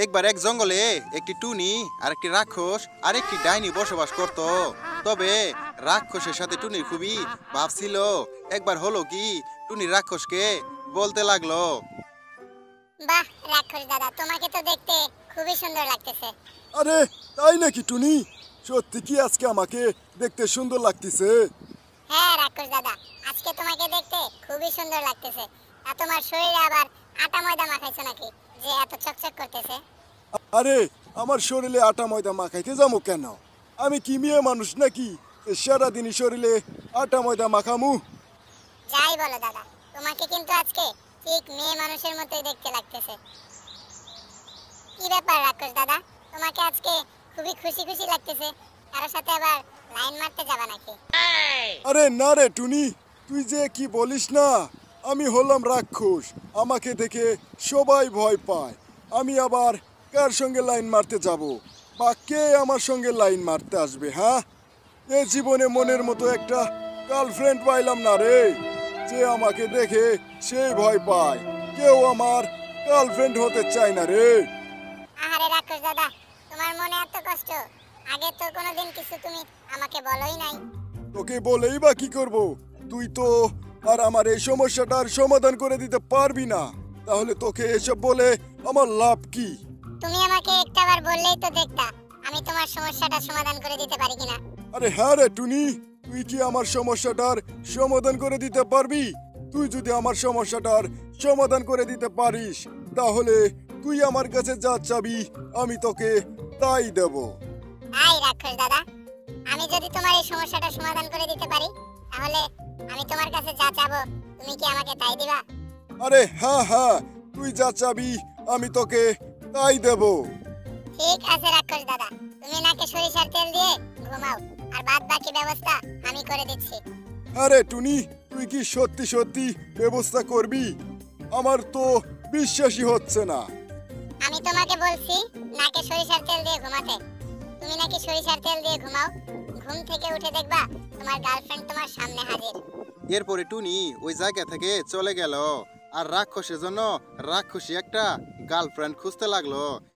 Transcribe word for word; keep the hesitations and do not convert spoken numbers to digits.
একবার এক জঙ্গলে একটি টুনি আর একটি রাক্ষস আর একটি ডাইনি বসবাস করত। তবে রাক্ষসের সাথে টুনির খুবই ভাব ছিল। একবার হলো কি, টুনি রাক্ষসকে বলতে লাগলো, বাহ রাক্ষস দাদা, তোমাকে তো দেখতে খুবই সুন্দর লাগতেছে। আরে তাই নাকি টুনি? সত্যি কি আজকে আমাকে দেখতে সুন্দর লাগতেছে? হ্যাঁ রাক্ষস দাদা, আজকে তোমাকে দেখতে খুবই সুন্দর লাগতেছে। তা তোমার শরীরে আবার আটা ময়দা মাখাইছো নাকি যে এত চকচক করতেছে? আরে আমার শরীরে আটা ময়দা মাখাইতে যাবো কেন? আমি কি মেয়ে মানুষ নাকি যে সারাদিনই শরীরে আটা ময়দা মাখামু? যাই বলো দাদা, তোমাকে কিন্তু আজকে ঠিক মেয়ে মানুষের মতোই দেখতে লাগতেছে। কি ব্যাপার রাক্ষস দাদা, তোমাকে আজকে খুবই খুশি খুশি লাগতেছে? কারোর সাথে আবার লাইন মারতে যাবা নাকি? আরে না রে টুনি, তুই যে কি বলিস না, আমি হলাম রাক্ষস, আমাকে দেখে সবাই ভয় পায়। আমি আবার কার সঙ্গে লাইন মারতে যাব, বা কে আমার সঙ্গে লাইন মারতে আসবে? হ্যাঁ, এ জীবনে মনের মতো একটা গার্লফ্রেন্ড পাইলাম না রে, যে আমাকে দেখে সেই ভয় পায়। কেউ আমার গার্লফ্রেন্ড হতে চায় না রে। আহারে রাক্ষস দাদা, তোমার মনে এত কষ্ট, আগে তো কোনোদিন কিছু তুমি আমাকে বলোই নাই। তোকে বলেই বা কি করব? তুই তো আর আমার এই সমস্যাটার সমাধান করে দিতে পারবি না, তাহলে তোকে এসব বলে আমার লাভ কি? তুমি আমাকে একটাবার বললেই তো দেখতা আমি তোমার সমস্যাটা সমাধান করে দিতে পারি কিনা। আরে হ্যাঁ রে টুনি, তুই কি আমার সমস্যাটার সমাধান করে দিতে পারবি? তুই যদি আমার সমস্যাটার সমাধান করে দিতে পারিস, তাহলে তুই আমার কাছে যা চাবি আমি তোকে তাই দেব। আই রাক্ষস দাদা, আমি যদি তোমার এই সমস্যাটা সমাধান করে দিতে পারি, তাহলে আমি তোমার কাছে যা চাবো তুমি কি আমাকে তাই দিবা? আরে হ্যাঁ হ্যাঁ, তুই যা চাবি আমি তোকে তাই দেব। ঠিক আছে রাক্ষস দাদা, তুমি নাকে সরিষার তেল দিয়ে ঘুমাও, আর বাদ বাকি ব্যবস্থা আমি করে দিচ্ছি। আরে টুনি, তুই কি সত্যি সত্যি ব্যবস্থা করবি? আমার তো বিশ্বাসই হচ্ছে না। আমি তোমাকে বলছি নাকে সরিষার তেল দিয়ে ঘুমাতে, তুমি নাকি সরিষার তেল দিয়ে ঘুমাও, ঘুম থেকে উঠে দেখবা তোমার গার্লফ্রেন্ড তোমার সামনে হাজির। এরপরে টুনি ওই জায়গা থেকে চলে গেল আর রাক্ষসের জন্য রাক্ষসী একটা গার্লফ্রেন্ড খুঁজতে লাগলো।